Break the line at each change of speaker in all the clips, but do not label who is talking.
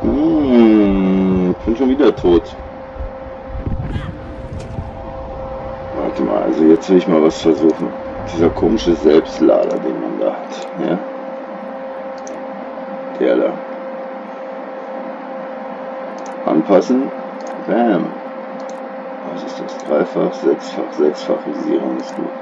Ich bin schon wieder tot. Warte mal, also jetzt will ich mal was versuchen. Dieser komische Selbstlader, den man da hat. Ja? Der da. Anpassen. Bam. Was ist das? Dreifach, Sechsfach-Visierung ist gut.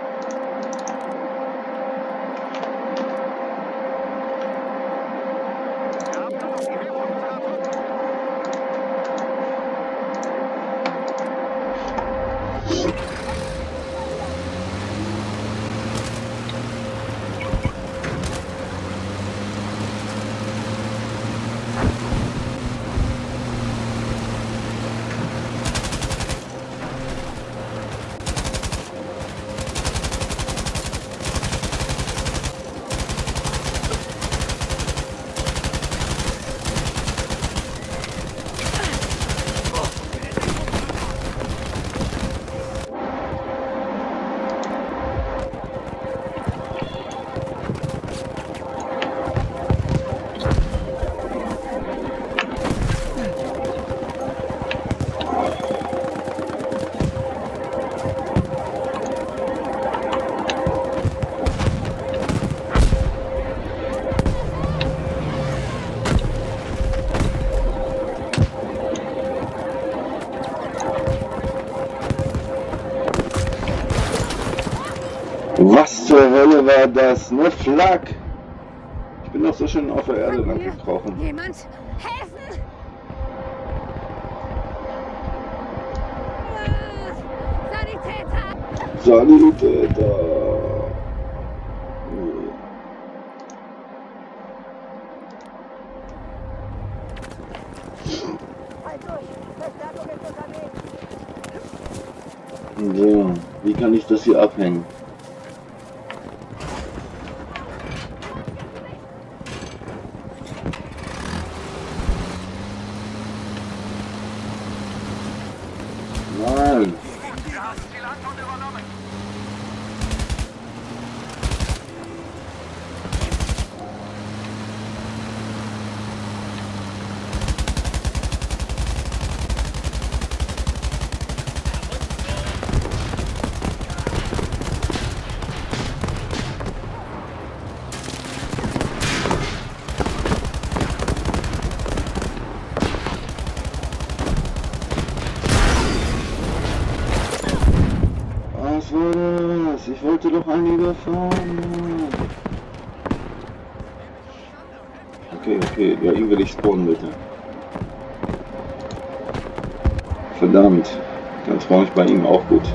Was zur Hölle war das? Ne Flak! Ich bin doch so schön auf der Erde lang gekrochen.
Jemand helfen! Sanitäter!
Sanitäter! So, wie kann ich das hier abhängen? Nein! Was war das? Ich wollte doch einen überfahren. Okay, ja, ihn will ich spawnen, bitte. Verdammt, dann spawn ich bei ihm auch gut.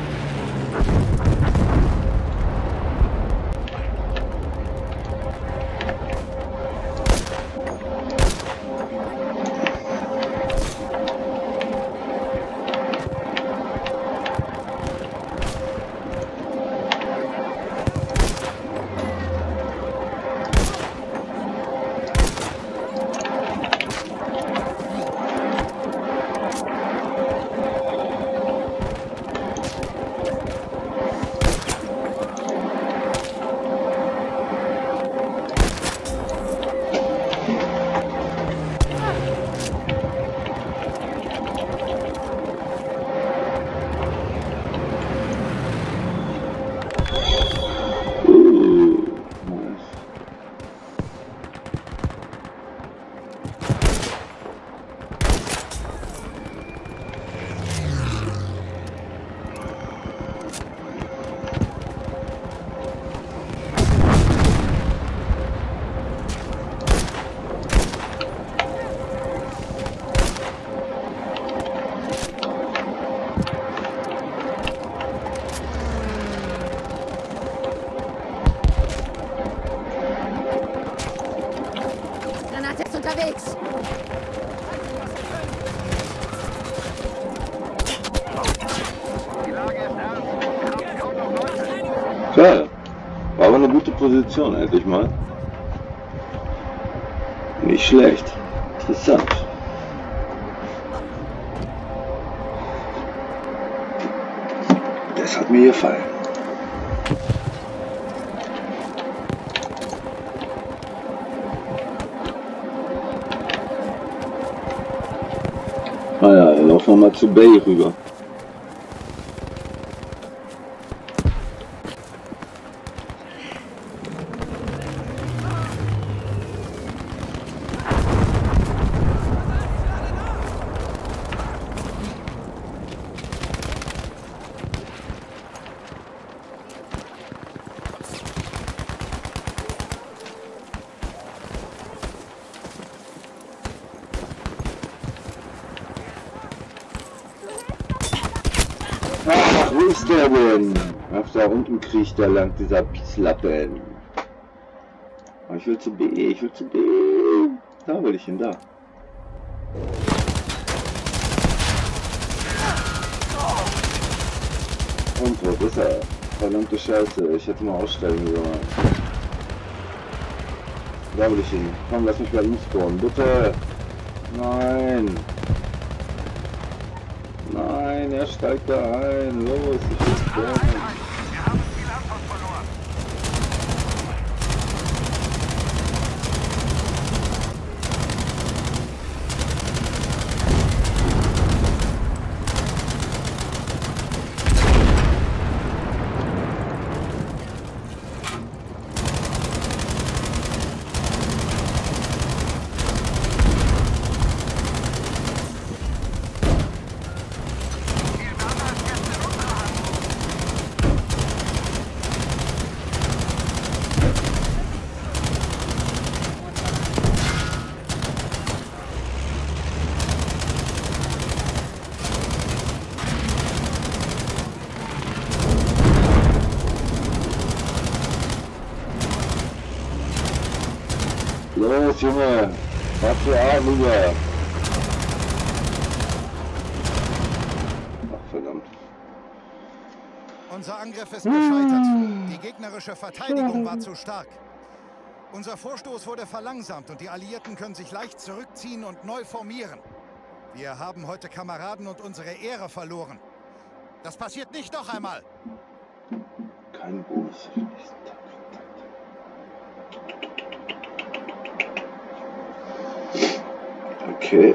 Unterwegs!
Tja, war aber eine gute Position, endlich mal. Nicht schlecht. Interessant. Das hat mir gefallen. Ah ja, dann laufen wir mal zu Bay rüber. Ach, wo ist der denn? Ach, da unten kriecht er lang, dieser Pisslappen. Ich will zu B, ich will zu B. Da will ich hin, da. Und wo ist er? Verdammte Scheiße, ich hätte mal aussteigen sollen. Da will ich hin. Komm, lass mich bei ihm spawnen, bitte. Nein. Nein, er steigt da ein. Los, ich will spawnen. Los, Junge! Fahr zur A rüber! Ach, verdammt.
Unser Angriff ist gescheitert. Die gegnerische Verteidigung war zu stark. Unser Vorstoß wurde verlangsamt und die Alliierten können sich leicht zurückziehen und neu formieren. Wir haben heute Kameraden und unsere Ehre verloren. Das passiert nicht noch einmal.
Kein Bonus für den nächsten Tag. Okay.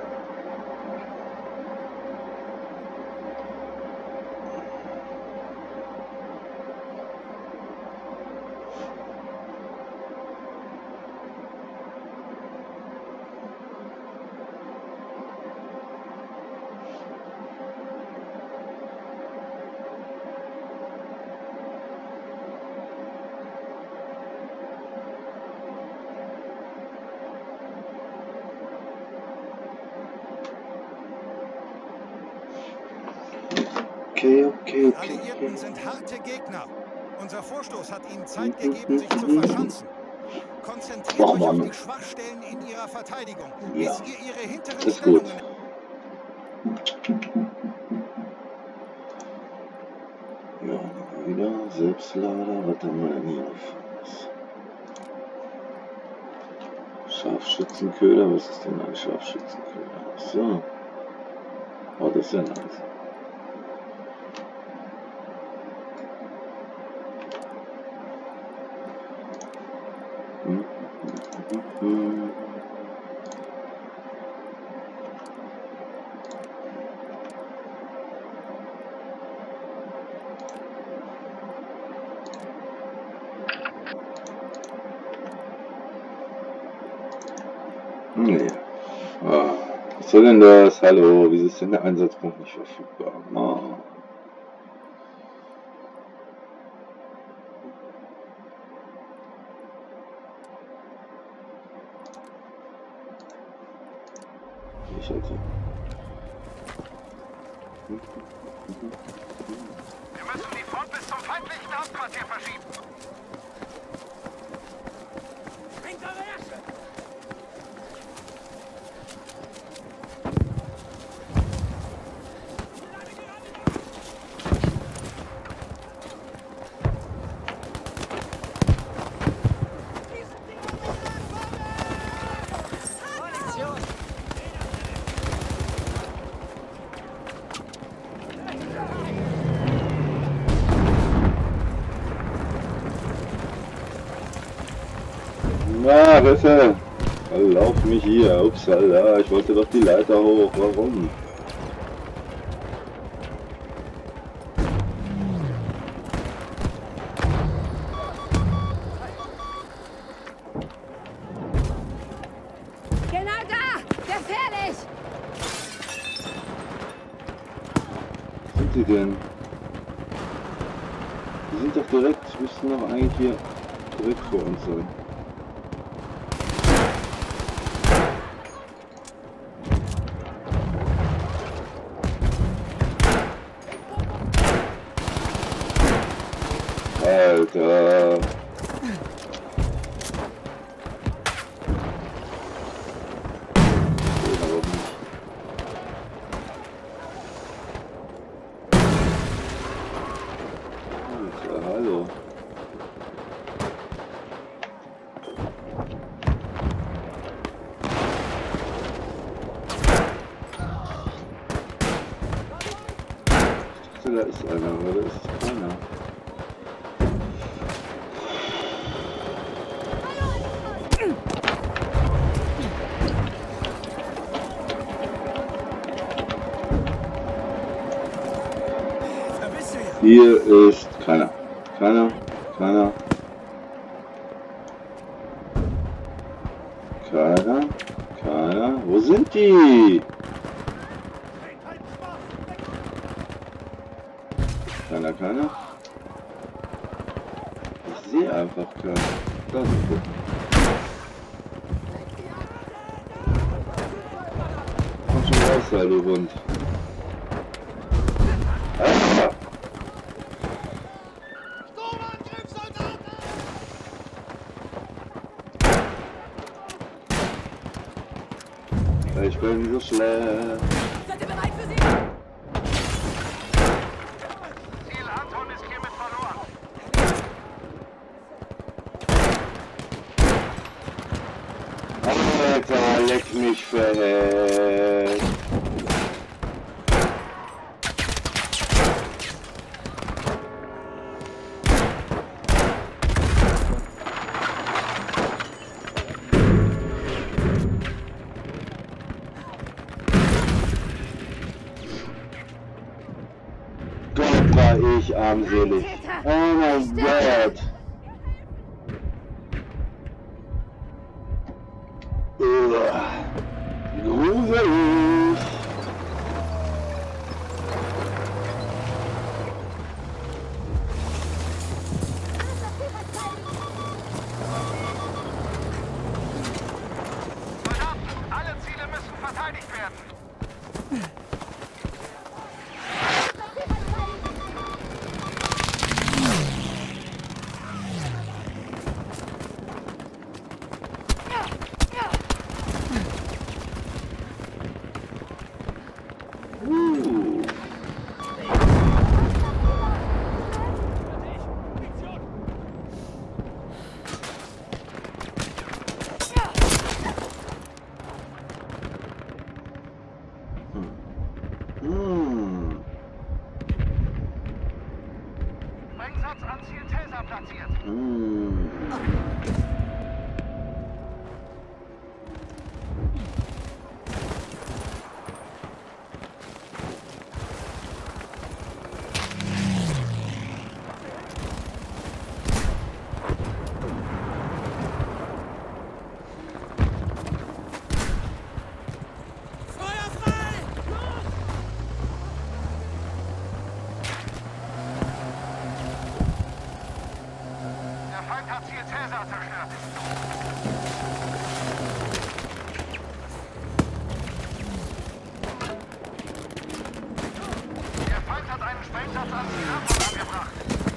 Okay.
Die Alliierten sind harte Gegner. Unser Vorstoß hat ihnen Zeit gegeben, sich zu verschanzen. Konzentriert euch auf die Schwachstellen in ihrer Verteidigung, bis ihr ihre hinteren Stellungen...
Ja, wieder Selbstlader. Was haben wir denn hier auf? Scharfschützenköder. Was ist denn ein Scharfschützenköder? So. Oh, das ist ja nice. Nee. Ah, was soll denn das? Hallo, wieso ist denn der Einsatzpunkt nicht verfügbar? Oh. Ich hatte.
Wir müssen die Front bis zum feindlichen Hauptquartier verschieben.
Na, Risse! Lauf mich hier. Upsala, ich wollte doch die Leiter hoch. Warum?
Gefährlich!
Wo sind die denn? Die sind doch direkt, müssten doch eigentlich hier direkt vor uns sein. Alter. Hallo. Ich dachte, da ist einer, aber da ist keiner. Hier ist keiner. Keiner. Keiner. Keiner. Keiner. Wo sind die? Keiner, keiner. Ich sehe einfach keinen. Da sind wir. Komm schon raus, da, du Hund. Ah. Ich bin so schlecht.
Seid ihr bereit für sie?
Ziel Anton ist hiermit verloren.
Alter, leck mich fett. Gott, war ich armselig. Oh mein Gott. Gruselig.
Soldaten, alle Ziele müssen verteidigt werden. Sprengsatz an Ziel Telsa platziert. Der Feind hat Ziel Telsa zerstört. Der Feind hat einen Sprengsatz an Ziel Anton angebracht.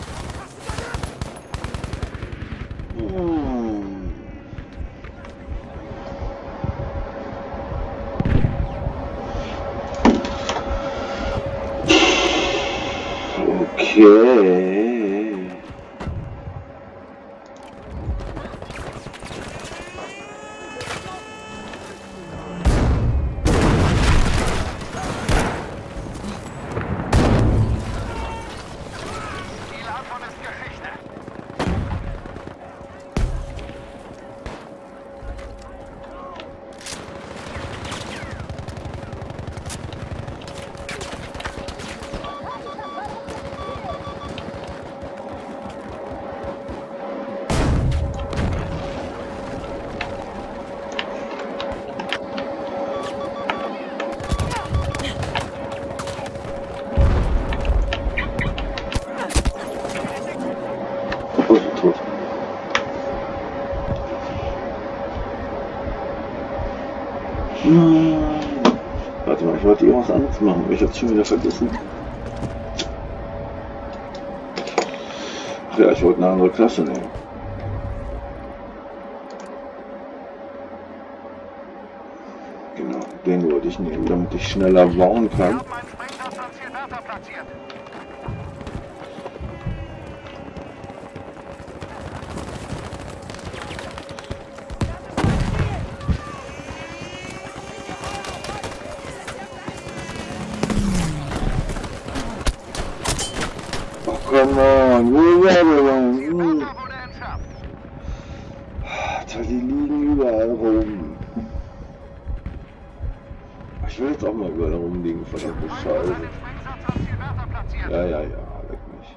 Okay.
Ziel Anton ist Geschichte.
Warte mal, ich wollte irgendwas anderes machen, aber ich hab's schon wieder vergessen. Ach ja, ich wollte eine andere Klasse nehmen. Genau, den wollte ich nehmen, damit ich schneller bauen
Wir
kann.
haben einen Sprengplatz am Ziel Bertha platziert.
Oh, come on, wo war der denn?
Ziel Bertha wurde entschärft.
Alter, die liegen überall rum. Ich will jetzt auch mal überall rumliegen, verdammte
Feind hat
Scheiße.
einen Sprengsatz am Ziel Bertha platziert.
Ja, leck mich.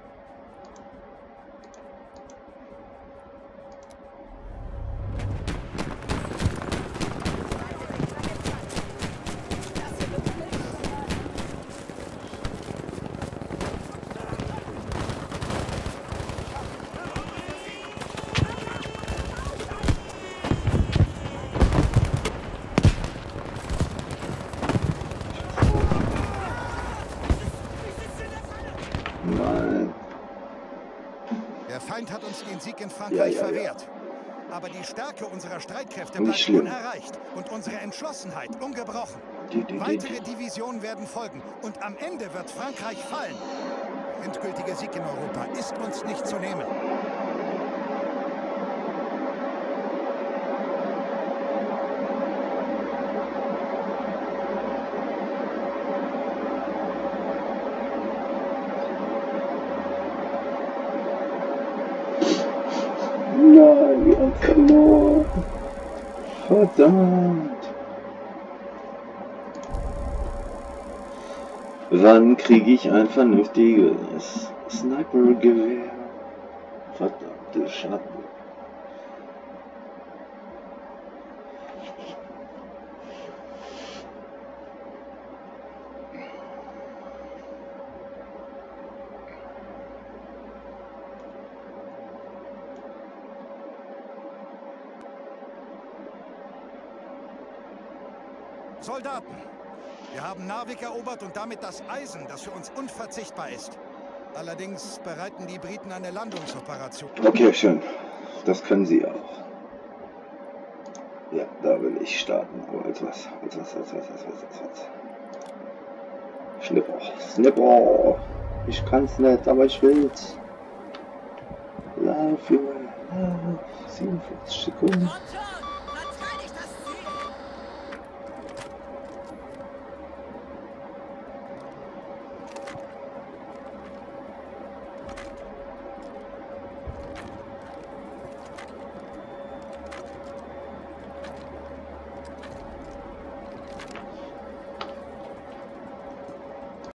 Nein.
Der Feind hat uns den Sieg in Frankreich
Ja.
verwehrt. Aber die Stärke unserer Streitkräfte
Nicht
bleibt
schlimm.
unerreicht und unsere Entschlossenheit ungebrochen.
Die.
Weitere Divisionen werden folgen und am Ende wird Frankreich fallen. Der endgültige Sieg in Europa ist uns nicht zu nehmen.
Nein, wir haben verloren. Verdammt. Wann kriege ich ein vernünftiges Sniper-Gewehr? Verdammte Schatten.
Soldaten, wir haben Narvik erobert und damit das Eisen, das für uns unverzichtbar ist. Allerdings bereiten die Briten eine Landungsoperation.
Okay, schön. Das können sie auch. Ja, da will ich starten. Aber als was? Snipper. Ich kann's nicht, aber ich will's. Lauf, Junge. Lauf. 47 Sekunden.
Komm schon!